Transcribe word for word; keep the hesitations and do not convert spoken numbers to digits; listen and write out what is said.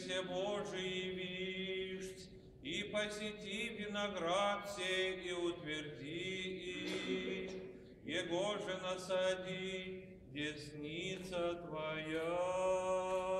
все Божии вишь, и посети виноград сей и утверди их, его же насади десница Твоя.